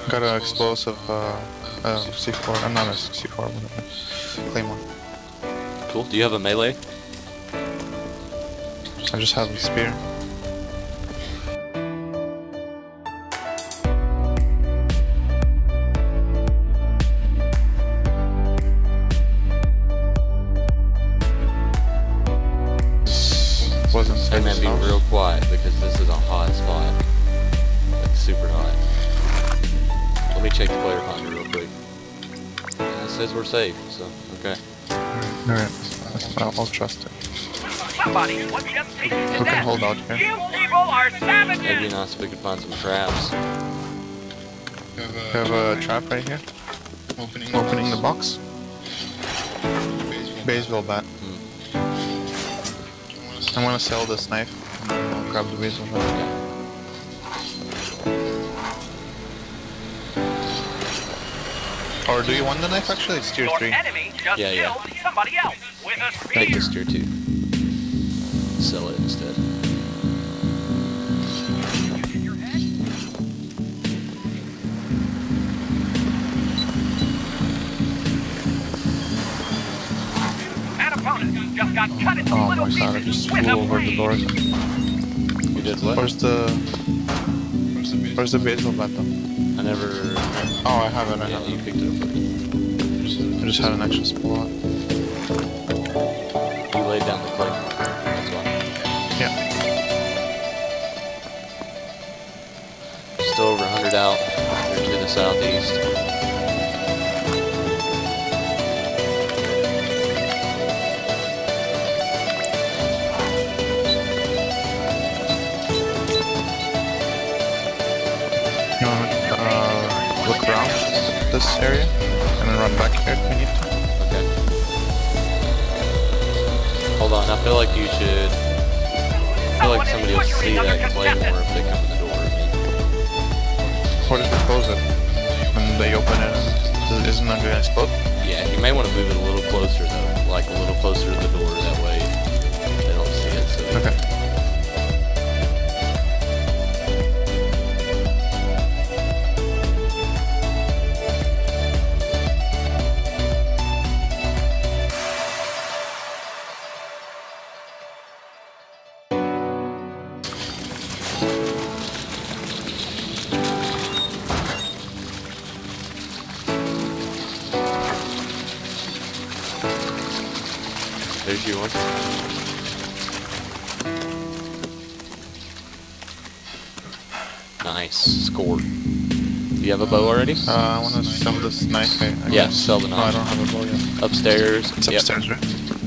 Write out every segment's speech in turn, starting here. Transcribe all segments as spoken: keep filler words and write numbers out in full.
Got an explosive uh, uh, C four. I'm not a C four, whatever. Claymore. Cool. Do you have a melee? I just have a spear. Wasn't Hey man, be real quiet because this is a hot spot. Like super hot. Let me check the player finder real quick. Yeah, it says we're safe, so okay. Alright, I'll, I'll trust it. Somebody was just taken to We death. can hold out here. You people are savages. That'd be nice if we could find some traps. We have a trap right here. Opening, Opening the box. Baseball bat. Hmm. I'm gonna sell this knife. And I'll grab the baseball bat. Or do you want the knife actually? It's tier Your three. enemy just Yeah, yeah. killed somebody else with a Take this spear. tier two. Sell it instead. An opponent just got cut into Oh little my god, I pieces just with flew a over the blade. door. You did what? Where's the... Where's the baseball bat though? I never... Oh, I have it, I Yeah, have you it. picked it up first. I just had an extra spot. You laid down the clay. That's why. Yeah. Still over one hundred out. Here to the southeast. You wanna uh, look around this area? And then run back here if we need to. Okay. Hold on, I feel like you should... I feel like somebody will see that claymore if they come in the door. What if we close it? And they open it and isn't it gonna explode? Yeah, you may want to move it a little closer though. Like a little closer to the door, that way they don't see it. So Okay. there's you one. Nice. Scored. Do you have a bow already? Uh, I wanna sell this knife. I, I Yeah, guess. sell the No, I knife. don't have a bow yet. Upstairs. It's Yep. upstairs, right?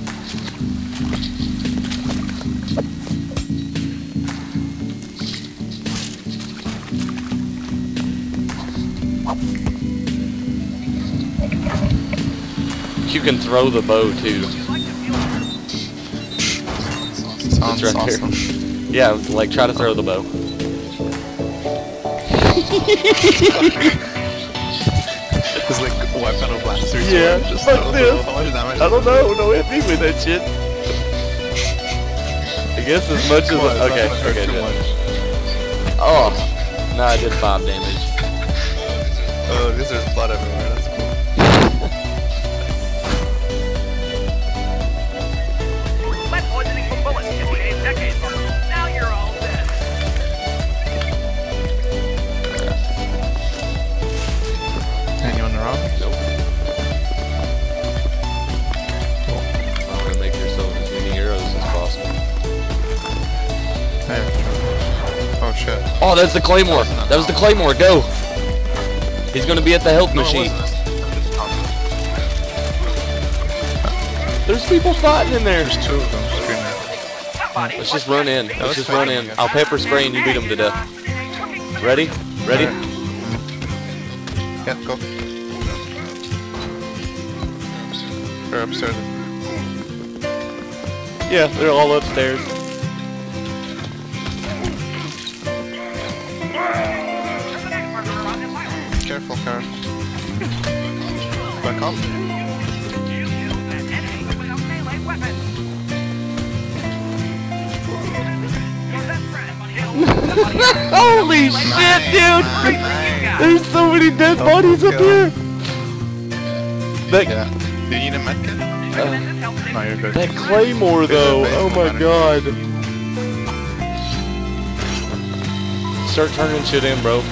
You can throw the bow too. Sounds It's right awesome. here. Yeah, like try to throw the bow. It's like a weapon of last resort. Yeah, just fuck throw- this. How much damage? I don't know. No hit me with that shit. I guess as much as Come on, it's not okay, gonna hurt okay, too good. much. Oh, no, I did five damage. Oh, this is blood everywhere. That's cool. Lead poisoning from bullets can be a decade long. Now you're all dead. Anyone around? Nope. I'm gonna make yourself as many arrows as possible. Hey. Oh shit. Oh, that's the claymore. That was the claymore. Go. He's gonna be at the health No, it machine. wasn't. I'm just talking. There's people fighting in there. There's two of them screaming. Somebody Let's was just run in. taken Let's was just run fine. in. I'll pepper spray and you beat them to death. Ready? Ready? Yeah, go. They're upstairs. Yeah, they're all upstairs. Careful, careful. Back up. Holy shit, dude! There's so many dead Oh, bodies up God. here. That Yeah. Do you need a medkit? uh, No, you're good. that claymore though. Base Oh my matter. god. Start turning shit in, bro.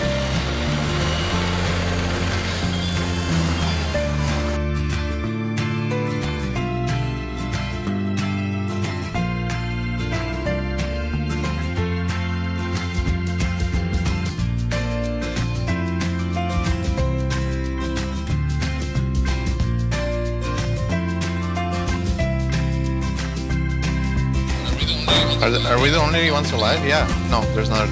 Are, the, are we the only ones alive? Yeah. No, there's not.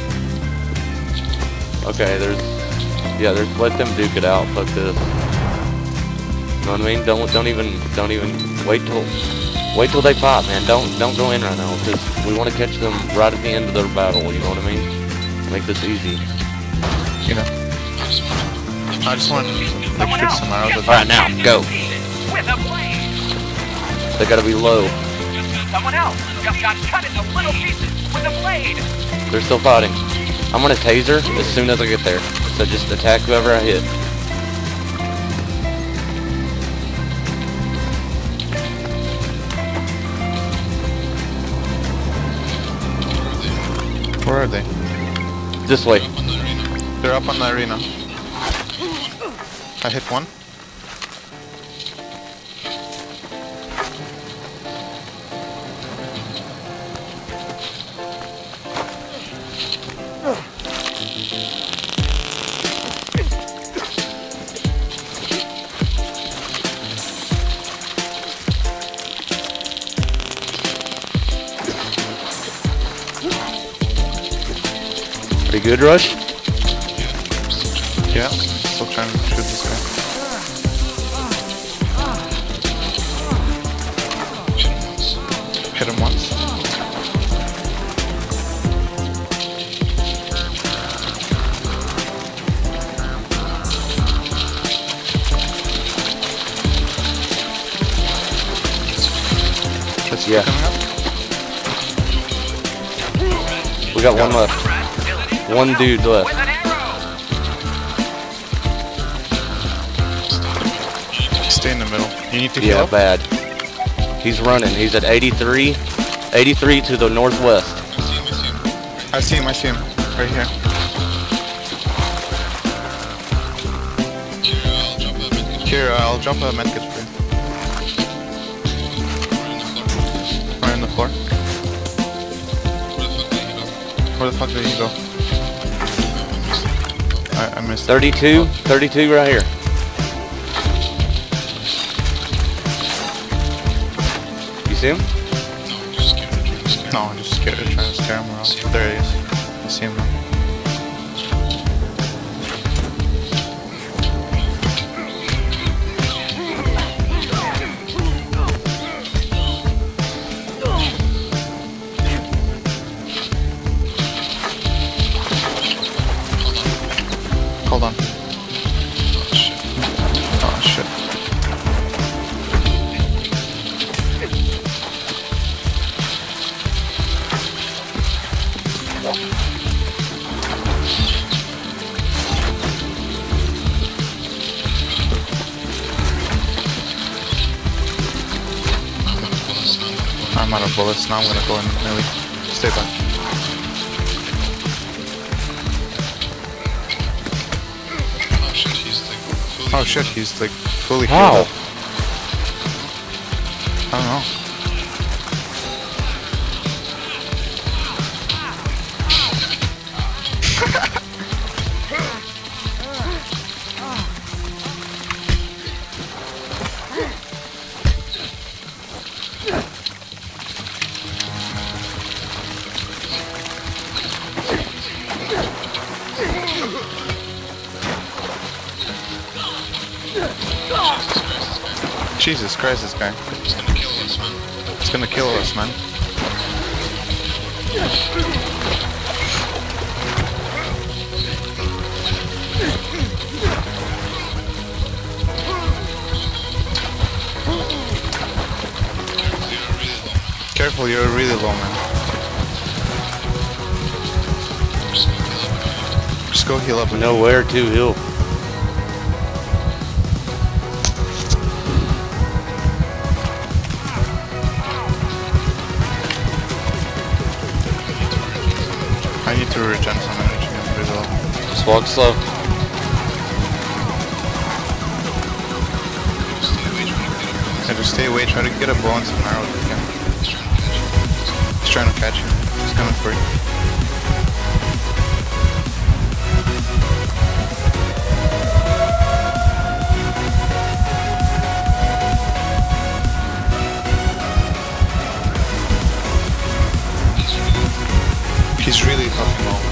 Okay, there's yeah, there's let them duke it out. Fuck this. You know what I mean? Don't don't even don't even wait till wait till they fight, man. Don't don't go in right now because we want to catch them right at the end of their battle. You know what I mean? Make this easy. You know. I just want to like, shoot some arrows at All right, now go. With a blade. They gotta be low. Someone else just got cut into little pieces with a blade. They're still fighting. I'm gonna taser as soon as I get there. So just attack whoever I hit. Where are they? This way. They're up on the arena. I hit one. Pretty good, Rush? Yeah, still trying to shoot this guy. Hit him once. That's Yeah. coming up. We got one left. One dude left. With an arrow. Stay in the middle. You need to heal Yeah, up. bad. He's running. He's at eighty-three. eighty-three to the northwest. I see him, I see him. Right here. Here, I'll drop a medkit for you. Right on the floor. Where the fuck did he go? I, I missed it. thirty-two. thirty-two right here. You see him? No, I'm just scared, trying to scare him around. There he is. I see him now. Hold on. Oh shit. I'm out of bullets now, I'm gonna go in melee. Stay back. Oh shit, he's like fully How? healed up. I don't know. Jesus Christ, this guy. It's gonna kill us, man. It's gonna kill us, man. Careful, you're really low, man. Just go Go heal up. Nowhere to heal. I need to regen some energy and resolve. Just walk slow. Yeah, just stay away, try to get a bow and some arrows if you can. He's trying to catch you. He's coming for you. He's really fucking low.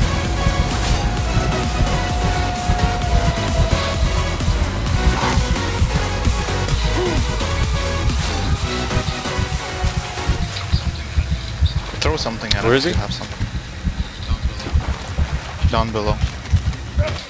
Throw something at him. Where is he? If you have something. Down below.